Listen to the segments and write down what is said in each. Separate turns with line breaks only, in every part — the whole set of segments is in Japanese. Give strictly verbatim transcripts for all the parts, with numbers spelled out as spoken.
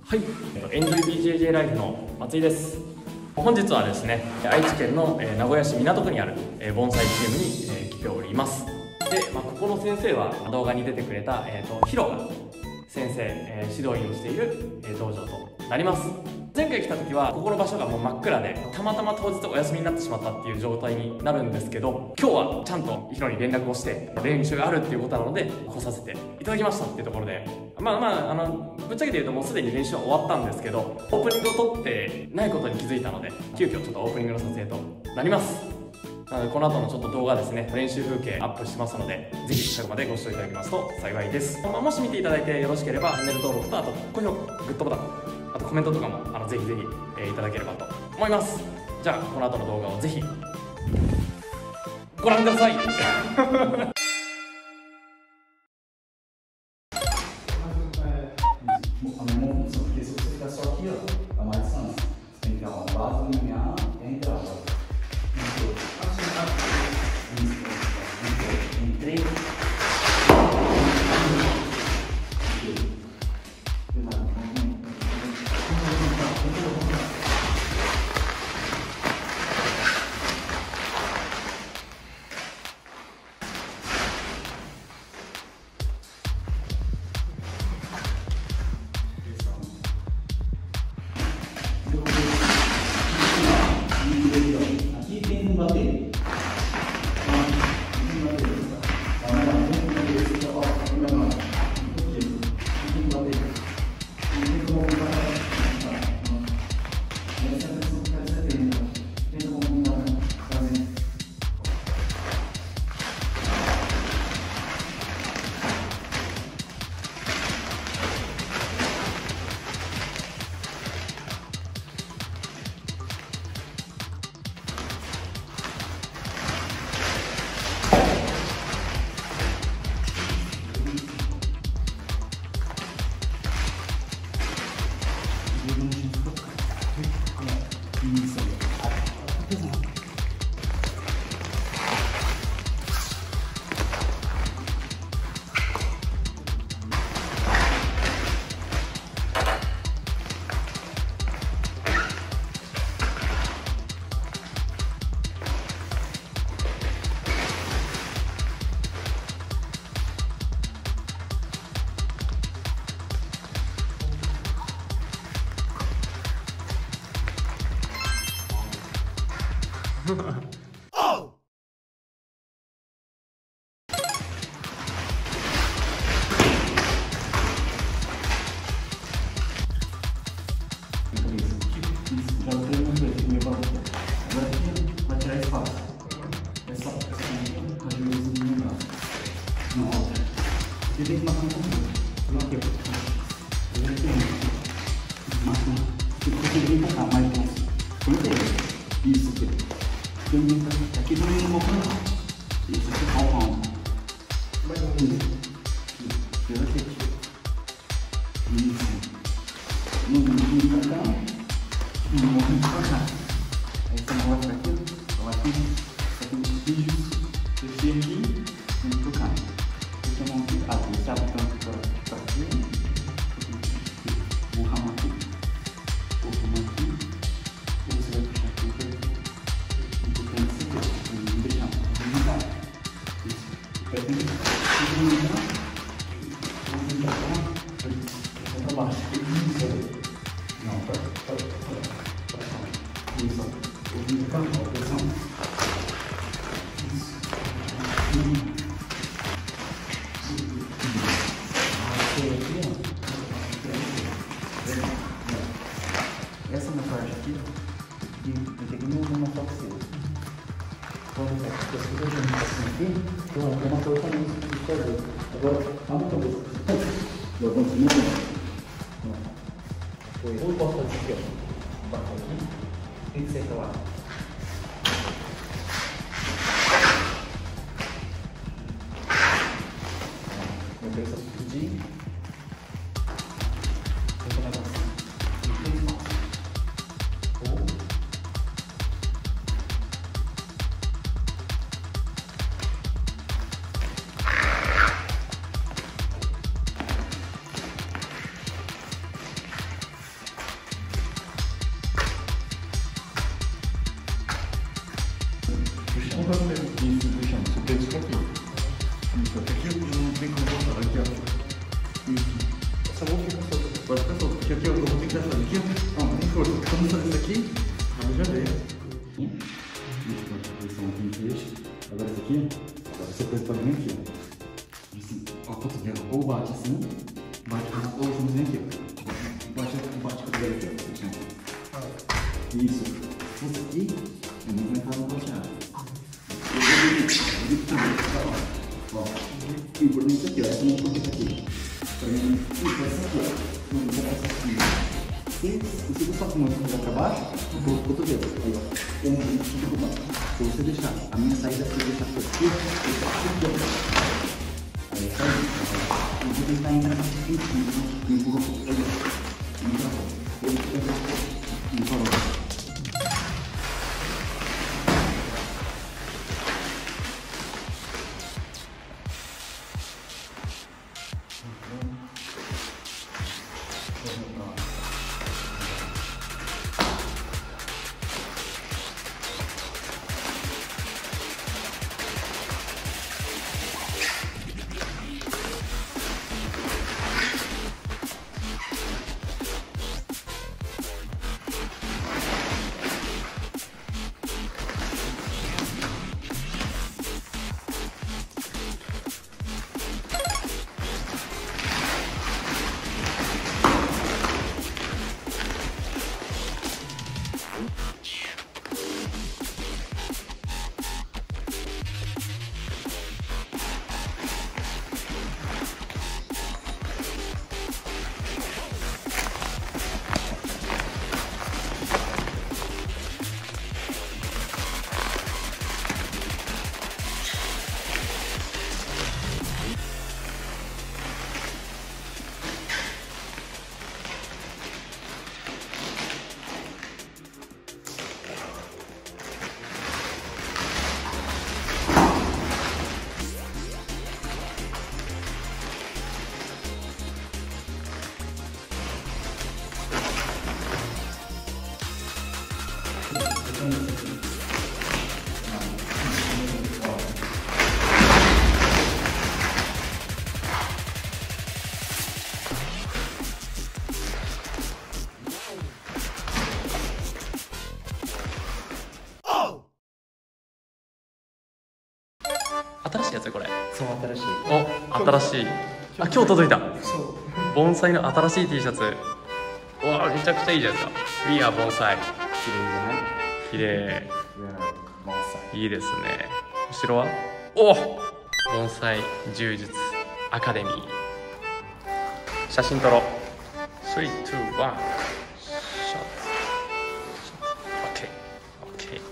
はい、エンジョイ ビージェージェー ライフの松井です。本日はですね、愛知県の名古屋市港区にある盆栽チームに来ております。で、まあ、ここの先生は動画に出てくれた、えーと、ヒロが先生、えー、指導員をしている、えー、道場となります。前回来た時はここの場所がもう真っ暗で、たまたま当日お休みになってしまったっていう状態になるんですけど、今日はちゃんとヒロに連絡をして練習があるっていうことなので来させていただきましたっていうところで、まあまああのぶっちゃけて言うともうすでに練習は終わったんですけど、オープニングを撮ってないことに気づいたので、急遽ちょっとオープニングの撮影となります。なのでこの後のちょっと動画ですね、練習風景アップしますので、ぜひ最後までご視聴いただけますと幸いです。まあ、もし見ていただいてよろしければチャンネル登録と、あと高評価、グッドボタン、あとコメントとかもあのぜひぜひ、えー、いただければと思います。じゃあこの後の動画をぜひご覧ください。Oh!
Já treino os dois, meu valor. Agora aqui vai tirar espaço. É só a juíza do meu braço. Na outra. E tem que marcar um pouquinho. Não aqui, ó. Eu já tenho. Marca. Tipo, você tem que empurrar mais longe. Foi inteiro. Isso aqui. Aqui também não vou falar. Isso aqui é o pão. Mais ou menos. Isso aqui. Isso. Não vou pra cá. Não vou pra cá. Aí você não vai pra aqui. Vai aqui. Aqui no vídeo. Descer aqui. E pro cá. Você tem uma aqui. Ah, você abre o canto pra aqui. Vou ramar aqui. Vou ramar aqui. E você vai puxar aqui pra aqui. Essa é uma parte aqui que eu tenho que não mostrar para vocês. Quando você precisa de um assim aqui, tem uma coisa também de fazer. Agora, abre a cabeça. Eu vou continuar. Ou eu posso fazer aqui, ó. Baixo aqui. Tem que sentar lá. Minha cabeça pedir. Tem que levar assim. E tem espaço. Ou puxando. Um movimento. Isso, puxando. Seu dedo fica aqui. Isso, aqui eu tenho como botar. Aqui, ó. Isso. Essa mão fica solta. Pode ficar solta. Porque aqui eu vou ter que dar aqui, ó. Não, tem força. Quando você fazer isso aqui, a já veio. Isso, posição aqui em peixe. Agora isso aqui, agora você pode vir aqui, ó. Assim, ó, o cotovelo. Ou bate assim, bate com ou vamos vir aqui, ó. Bate, bate com o cotovelo aqui, ó. Isso. Isso aqui, eu não vou entrar no roteado. Ó, o importante aqui, ó. Essa mão fica aqui. Pra mim, isso, essa aqui, ó. Não, vou essa aqui. Se você só com a mão para baixo, o cotovelo. Aí, ó. Um, fica por baixo. Se você deixar, a minha saída é deixar por aqui, aqui, ó. Aí, sai. Eu vou tentar entrar aqui, empurra, empurra, empurra, empurra.
新しいやつこれ。
そう、新しい。
お、新しい。あ、今日届いた。
そう。
盆栽の新しい T シャツ。うわ、めちゃくちゃいいじゃないですか。We are 盆栽。
綺麗じゃない？
綺麗。
We are 盆栽。い
いいですね。後ろは？お、盆栽柔術アカデミー。写真撮ろう。スリー、ツー、ワン。ショット。オッケー。オッケー。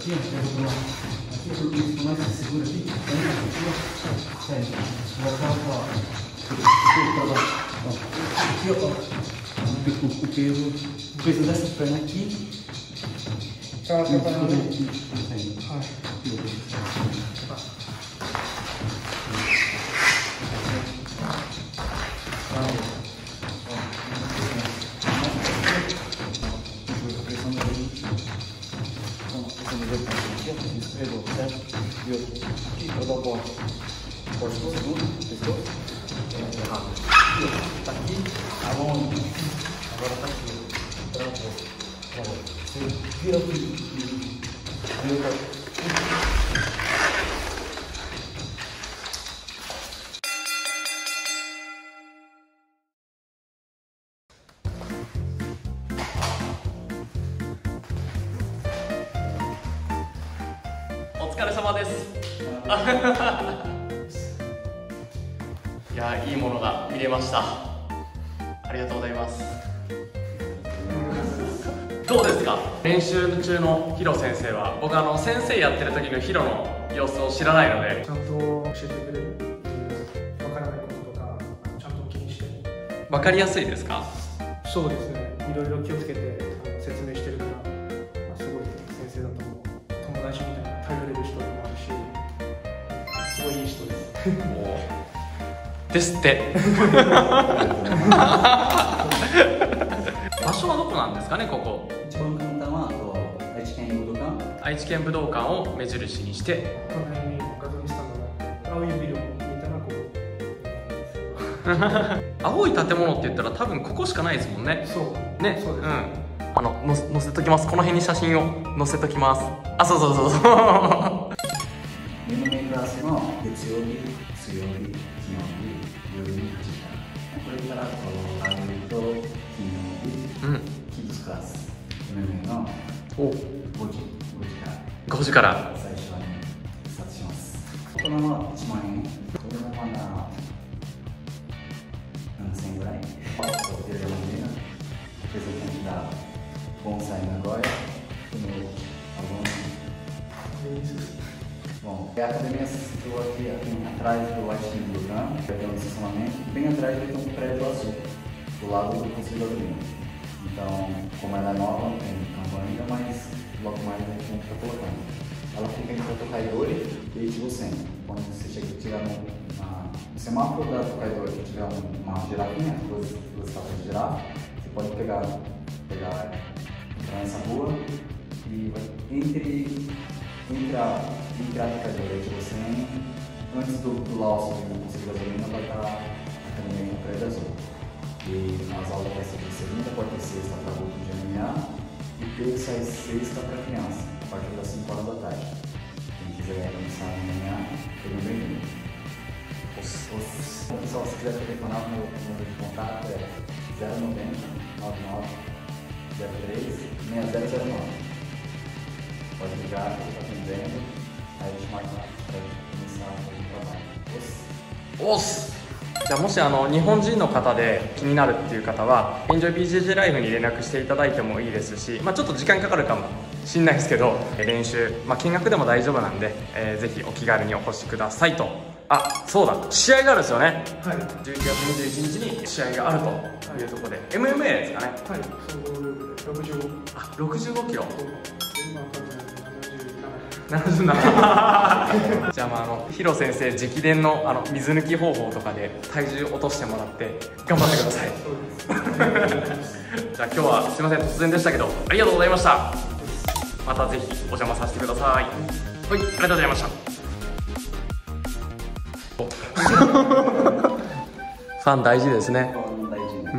aqui, ó, aqui eu coloquei isso mais, segura aqui, aqui, ó, sério, vou colocar, ó, aqui, ó, o peso, o peso dessa perna aqui, tá, tá, tá, aqui, escorregou, certo? E outro. Aqui, eu dou o bote. Força no segundo, pescoço. É, rápido. E outro. Tá aqui, aonde? Agora tá aqui, ó. Travou. Travou. Você vira aqui. Aí eu quero.
お疲れ様です。いや、いいものが見れました。ありがとうございます。どうですか、練習中のヒロ先生は。僕あの先生やってる時のヒロの様子を知らないので、
ちゃんと教えてくれるっていう、わからないこととかちゃんと気にして。
分かりやすいですか？
そうですね、いろいろ気をつけて説明してるから、まあ、すごい先生だと思う。友達みたいな頼れる人でもあるし、すごいいい人です。
ですって。場所はどこなんですかね、ここ。
一番簡単は愛知県武道館。
愛知県武道館を目印にして。
隣にガソリンスタンドがあって、青いビルを見たらこう。
青い建物って言ったら多分ここしかないですもんね。
そう
ね、
そうです。
うん。あのの載せときます。この辺に写真を載せときます。あ、そうそうそうそう。
メノメクラスの月曜日、水曜日、金曜日、夜にはちじかん。これからこう火曜日と金曜日、うん、キッズクラス。メノメのごじ、ごじから。
ごじから
最初はね、スタートします。大人はいちまんえん。子供はまだななせんえんぐらい。そう、テレビのrepresentante da Bonsai Nagoya, no aluno. Bom, a academia se situa aqui, aqui atrás do White Team do campo, vai ter um estacionamento, bem atrás vai ter um prédio azul, do lado do Conselho do Lima. Então, como ela é nova, não tem campo ainda, mas logo mais a gente está colocando. Ela fica entre a Tokaidori e Ichigo-sen. Quando você chega e tiver no, na, no semáforo da Tokaidori, que tiver uma girafinha, duas, duas estátuas de girafa, você pode pegar, pegar, entrar nessa rua e vai, entre, entre a entre a Tokaidori e Ichigo-sen, antes do, do Laos do Conselho de Gasolina, vai estar também o prédio azul. E as aulas vai ser de segunda, quarta e sexta para grupo de M M A e terça e sexta para criança, a partir das cinco horas da tarde. Quem quiser começar a M M A, seja bem-vindo. Bom, pessoal, se quiser telefonar, o meu número de contato é zero nove zero, nove nove zero três, seis zero zero nove. Pode ligar, que eu estou atendendo, aí a gente marca para começar a fazer o trabalho.
Os! おっす。じゃあもしあの日本人の方で気になるっていう方は エンジョイビージェージェー ライフに連絡していただいてもいいですし、まあ、ちょっと時間かかるかもしれないですけど、練習、まあ、見学でも大丈夫なんで、えー、ぜひお気軽にお越しくださいと。あ、そうだ、試合があるんですよね。はい、じゅういちがつにじゅういちにちに試合があるというところで、はい、エムエムエー ですかね。はい、総合ルールでろくじゅうご。あ、ろくじゅうごキロ。今多分ななじゅうなな。じゃあ、まあ、あのヒロ先生直伝のあの水抜き方法とかで体重落としてもらって頑張ってください。じゃあ今日はすいません、突然でしたけどありがとうございました。またぜひお邪魔させてください。はい、ありがとうございました。ファン大事ですね。うん。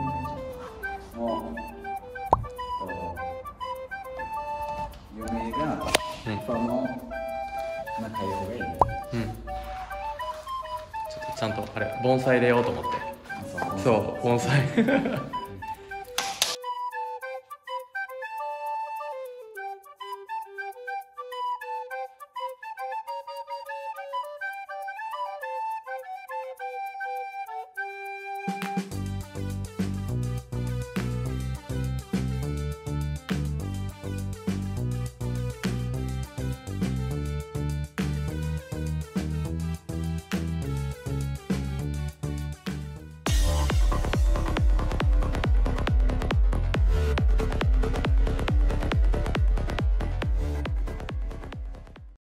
ファンの仲良い方がいいね。うん。ちょっとちゃんとあれ盆栽入れようと思って。そう、盆栽。